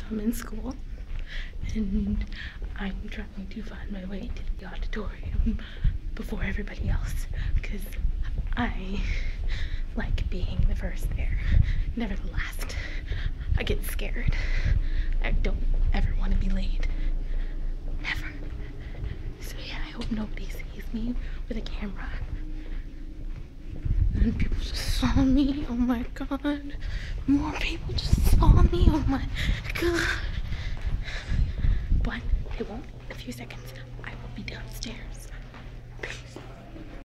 I'm in school and I'm trying to find my way to the auditorium before everybody else because I like being the first there, never the last. I get scared. I don't ever want to be late. Never. So yeah, I hope nobody sees me with a camera. And people just saw me. Oh my god. More people just saw me. Oh my god. But it won't. In a few seconds, I will be downstairs.